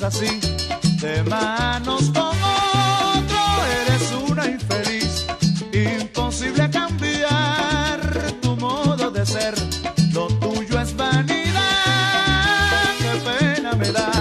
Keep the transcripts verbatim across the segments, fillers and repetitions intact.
así, de manos con otro, eres una infeliz. Imposible cambiar tu modo de ser, lo tuyo es vanidad, qué pena me da.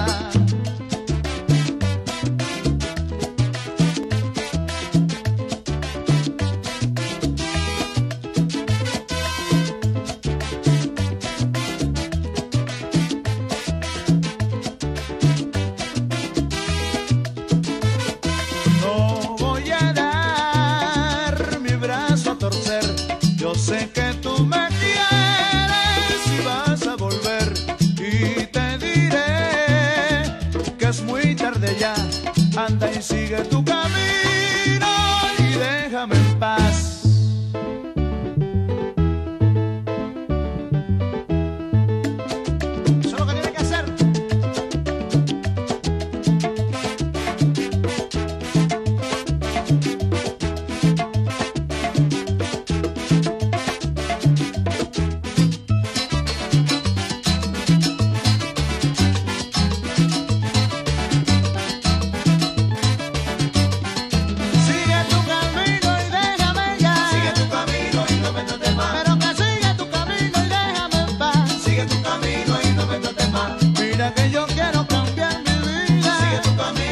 Yo sé que tú me quieres y vas a volver, y te diré que es muy tarde ya. Anda y sigue tu camino y déjame en paz. Eso es lo que tiene que hacer. Que yo quiero cambiar mi vida. Sigue tu camino.